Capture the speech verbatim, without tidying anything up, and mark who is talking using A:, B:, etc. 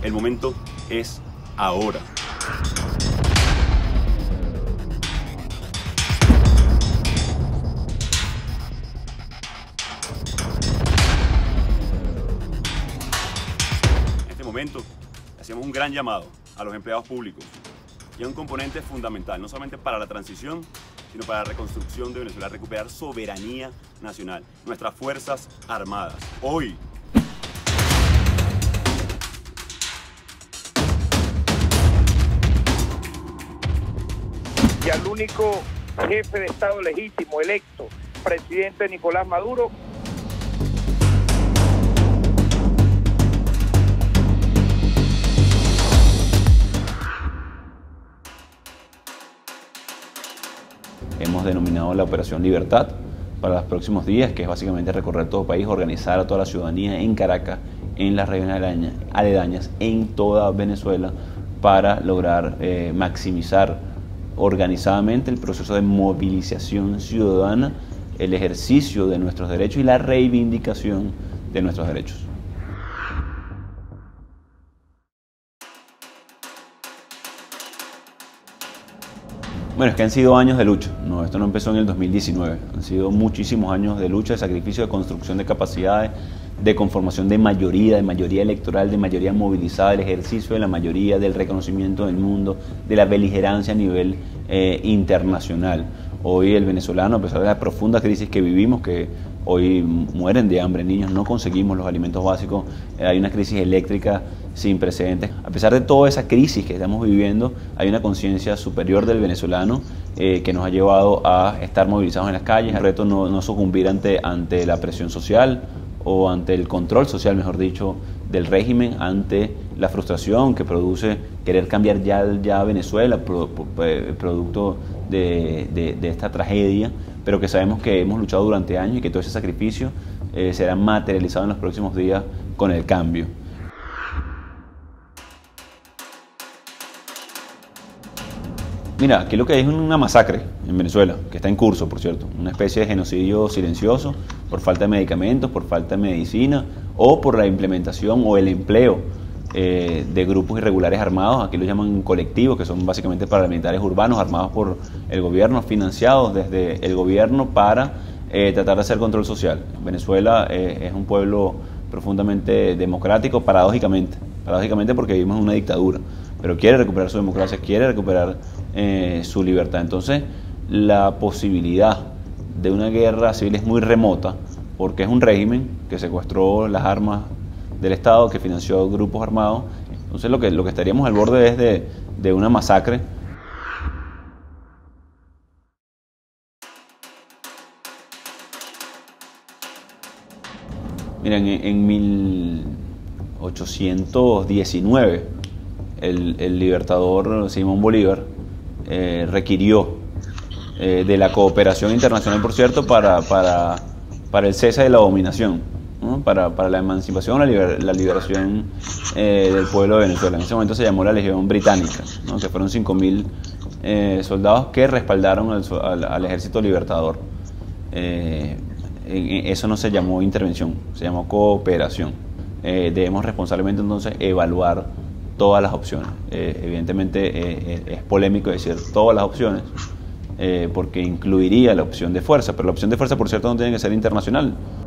A: El momento es ahora. En este momento hacemos un gran llamado a los empleados públicos y a un componente fundamental, no solamente para la transición, sino para la reconstrucción de Venezuela, recuperar soberanía nacional, nuestras Fuerzas Armadas. Hoy,
B: y al único jefe de Estado legítimo electo, presidente Nicolás Maduro.
C: Hemos denominado la Operación Libertad para los próximos días, que es básicamente recorrer todo el país, organizar a toda la ciudadanía en Caracas, en las regiones aledañas, en toda Venezuela, para lograr eh, maximizar organizadamente el proceso de movilización ciudadana, el ejercicio de nuestros derechos y la reivindicación de nuestros derechos. Bueno, es que han sido años de lucha, no, esto no empezó en el dos mil diecinueve, han sido muchísimos años de lucha, de sacrificio, de construcción de capacidades, de conformación de mayoría, de mayoría electoral, de mayoría movilizada, del ejercicio de la mayoría, del reconocimiento del mundo, de la beligerancia a nivel eh, internacional. Hoy el venezolano, a pesar de la profunda crisis que vivimos, que hoy mueren de hambre niños, no conseguimos los alimentos básicos, eh, hay una crisis eléctrica sin precedentes. A pesar de toda esa crisis que estamos viviendo, hay una conciencia superior del venezolano eh, que nos ha llevado a estar movilizados en las calles. El reto no, no sucumbir ante, ante la presión social o ante el control social, mejor dicho, del régimen, ante la frustración que produce querer cambiar ya, ya Venezuela, pro, pro, producto de, de, de esta tragedia, pero que sabemos que hemos luchado durante años y que todo ese sacrificio eh, será materializado en los próximos días con el cambio. Mira, aquí lo que hay es una masacre en Venezuela, que está en curso, por cierto, una especie de genocidio silencioso por falta de medicamentos, por falta de medicina o por la implementación o el empleo eh, de grupos irregulares armados, aquí lo llaman colectivos, que son básicamente paramilitares urbanos armados por el gobierno, financiados desde el gobierno para eh, tratar de hacer control social. Venezuela eh, es un pueblo profundamente democrático, paradójicamente, paradójicamente porque vivimos en una dictadura, pero quiere recuperar su democracia, quiere recuperar eh, su libertad. Entonces, la posibilidad de una guerra civil es muy remota, porque es un régimen que secuestró las armas del Estado, que financió grupos armados. Entonces, lo que, lo que estaríamos al borde es de, de una masacre. Miren, en, en mil ochocientos diecinueve, el, el libertador Simón Bolívar eh, requirió eh, de la cooperación internacional, por cierto, para, para, para el cese de la dominación, ¿no? para, para la emancipación, la, liber, la liberación eh, del pueblo de Venezuela. En ese momento se llamó la Legión Británica, ¿no? Que fueron cinco mil eh, soldados que respaldaron al, al, al ejército libertador. Eh, eso no se llamó intervención, se llamó cooperación. Eh, debemos responsablemente entonces evaluar todas las opciones. Eh, evidentemente eh, es polémico decir todas las opciones, eh, porque incluiría la opción de fuerza, pero la opción de fuerza, por cierto, no tiene que ser internacional.